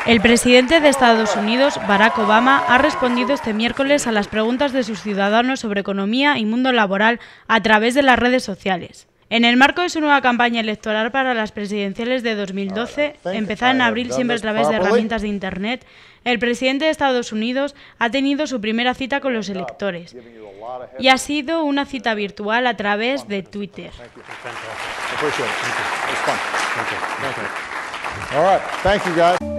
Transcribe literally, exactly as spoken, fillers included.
El presidente de Estados Unidos, Barack Obama, ha respondido este miércoles a las preguntas de sus ciudadanos sobre economía y mundo laboral a través de las redes sociales. En el marco de su nueva campaña electoral para las presidenciales de dos mil doce, empezada en abril siempre a través de herramientas de Internet, el presidente de Estados Unidos ha tenido su primera cita con los electores y ha sido una cita virtual a través de Twitter. All right, thank you guys.